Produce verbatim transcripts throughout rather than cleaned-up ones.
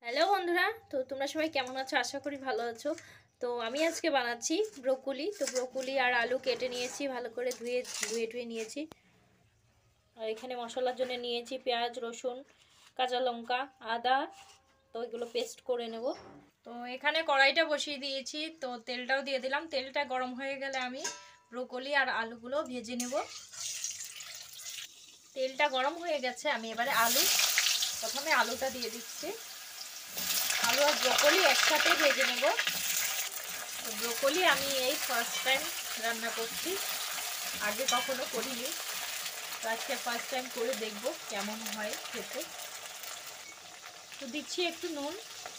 Hello বন্ধুরা, তো তোমরা সবাই কেমন আছো? আশা করি ভালো আছো। তো আমি আজকে বানাচ্ছি ব্রোকলি। তো ব্রোকলি আর আলু কেটে নিয়েছি, ভালো করে ধুয়ে ধুয়ে ধুয়ে নিয়েছি। আর এখানে মশলার জন্য নিয়েছি পেঁয়াজ, রসুন, কাঁচা লঙ্কা, আদা। তো এগুলো পেস্ট করে নেব। তো এখানে কড়াইটা বসিয়ে দিয়েছি, তো তেলটাও দিয়ে দিলাম। তেলটা গরম হয়ে গেলে আমি ব্রোকলি আর আলুগুলো ভেজে নেব। তেলটা গরম হয়ে গেছে, আমি এবারে আলু প্রথমে আলুটা দিয়ে দিচ্ছি। আলু আর ব্রোকলি একসাথে ভেজে নেব। ব্রোকলি আমি এই ফার্স্ট টাইম রান্না করছি, আগে কখনো করিনি। তো আজকে ফার্স্ট টাইম করে দেখব কেমন হয় খেতে। তো দিচ্ছি একটু নুন।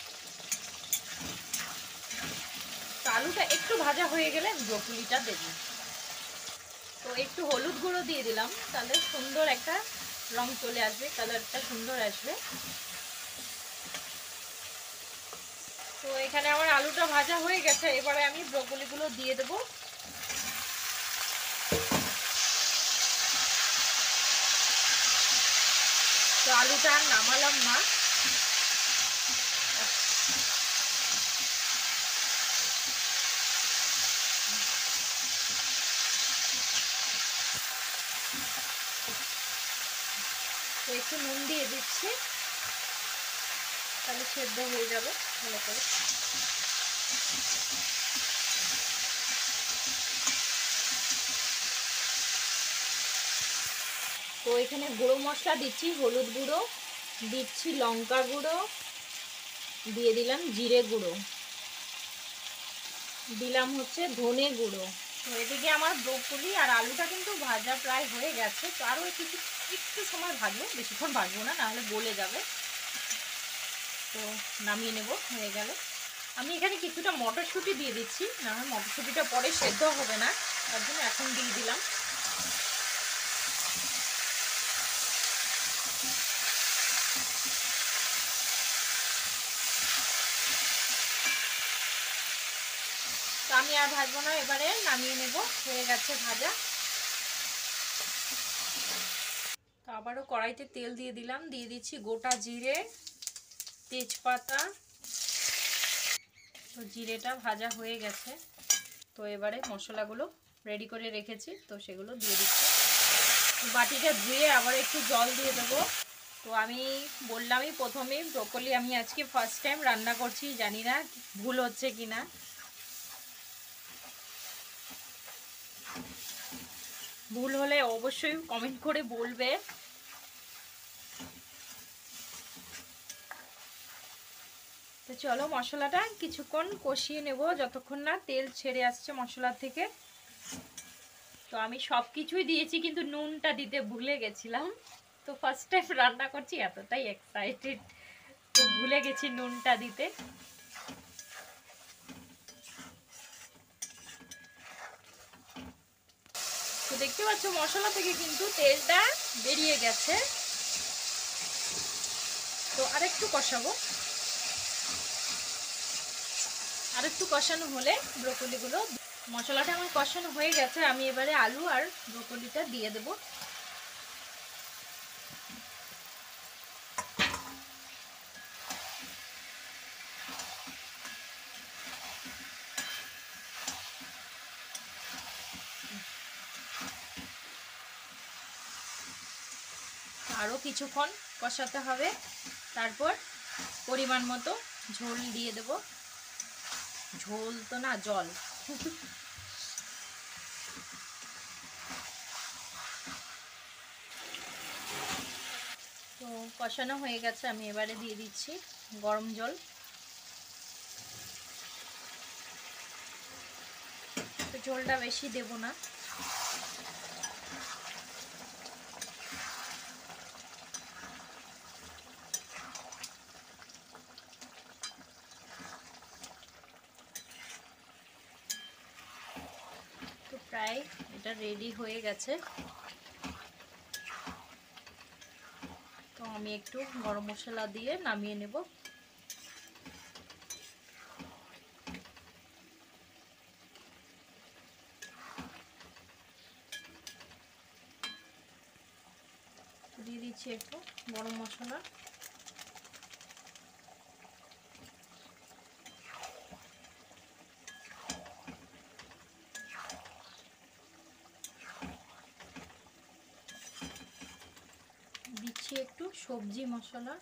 তো আলুটা একটু ভাজা হয়ে গেলে ব্রোকলিটা দেব। তো একটু হলুদ গুঁড়ো দিয়ে দিলাম, তাহলে সুন্দর একটা রং চলে আসবে, কালারটা সুন্দর আসবে। তো এখানে আমার আলুটা ভাজা হয়ে গেছে, এবারে আমি ব্রোকলিগুলো দিয়ে দেবো। তো আলুটা আর নামালাম না, তো একটু নুন দিয়ে দিচ্ছি, তাহলে সেদ্ধ হয়ে যাবে ভালো করে। তো এখানে গুঁড়ো মশলা দিচ্ছি, হলুদ গুঁড়ো দিচ্ছি, লঙ্কা গুঁড়ো দিয়ে দিলাম, জিরে গুঁড়ো দিলাম, হচ্ছে ধনে গুঁড়ো। তো এদিকে আমার ব্রোকলি আর আলুটা কিন্তু ভাজা প্রায় হয়ে গেছে। তো আরও কিছু একটু সময় ভাজবো, বেশিক্ষণ ভাজবো না, নাহলে গলে যাবে। তো নামিয়ে নেব হয়ে গেলে। আমি এখানে কিছুটা মটরশুঁটি দিয়ে দিচ্ছি, না হয় মটরশুঁটিটা পরে সেদ্ধ হবে না, তার জন্য এখন দিয়ে দিলাম। তো আমি আর ভাজবো না, এবারে নামিয়ে নেব, হয়ে গেছে ভাজা। তো আবারও কড়াইতে তেল দিয়ে দিলাম, দিয়ে দিচ্ছি গোটা জিরে, তেজপাতা। তো জিরেটা ভাজা হয়ে গেছে, তো এবারে মশলাগুলো রেডি করে রেখেছি, তো সেগুলো দিয়ে দিচ্ছি। বাটিটা ধুয়ে আবার একটু জল দিয়ে দেবো। তো আমি বললামই প্রথমেই, ব্রোকলি আমি আজকে ফার্স্ট টাইম রান্না করছি, জানি না ভুল হচ্ছে কিনা। ভুল হলে অবশ্যই কমেন্ট করে বলবে। তো চলো মশলাটা কিছুক্ষণ কষিয়ে নেব, যতক্ষণ না তেল ছেড়ে আসছে মশলা থেকে। তো আমি সব কিছুই দিয়েছি, কিন্তু নুনটা দিতে ভুলে গেছিলাম। তো ফার্স্ট টাইম রান্না করছি, এতটাই এক্সাইটেড, তো ভুলে গেছি নুনটা দিতে। তো দেখতে পাচ্ছ মশলা থেকে কিন্তু তেলটা বেরিয়ে গেছে। তো আরেকটু কষাবো, আরেকটু কষানো হলে ব্রোকলিগুলো। মশলাটা আমার কষানো হয়ে গেছে, আমি এবারে আলু আর ব্রোকলিটা দিয়ে দেব। আরও কিছুক্ষণ কষাতে হবে, তারপর পরিমাণ মতো ঝোল দিয়ে দেব। ঝোল তো না, জল। তো কষানো হয়ে গেছে, আমি এবারে দিয়ে দিচ্ছি গরম জল। তো ঝোলটা বেশি দেব না। তো প্রায় এটা রেডি হয়ে গেছে। তো আমি একটু গরম মশলা দিয়ে নামিয়ে নেব। দিয়ে দিচ্ছি একটু গরম মশলা। একটু সবজি মশলা,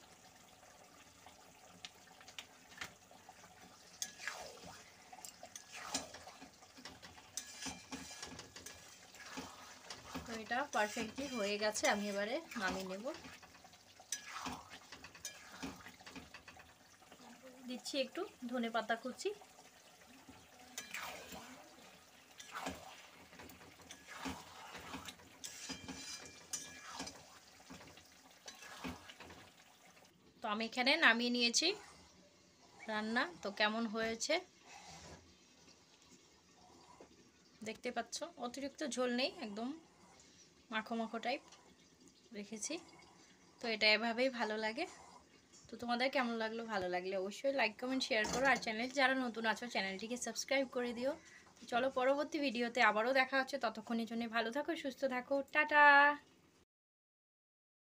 তো এটা পারফেক্টলি হয়ে গেছে। আমি এবারে নামিয়ে নেব। দিচ্ছি একটু ধনেপাতা কুচি, তো আমি এখানে নামিয়ে নিয়েছি রান্না। তো কেমন হয়েছে দেখতে পাচ্ছ, অতিরিক্ত ঝোল নেই, একদম মাখো মাখো টাইপ রেখেছি। তো এটা এভাবেই ভালো লাগে। তো তোমাদের কেমন লাগলো? ভালো লাগলে অবশ্যই লাইক কমেন্ট শেয়ার করো, আর চ্যানেল যারা নতুন আছো চ্যানেলটিকে সাবস্ক্রাইব করে দিও। চলো পরবর্তী ভিডিওতে আবারও দেখা হচ্ছে, ততক্ষণের জন্য ভালো থাকো, সুস্থ থাকো, টাটা।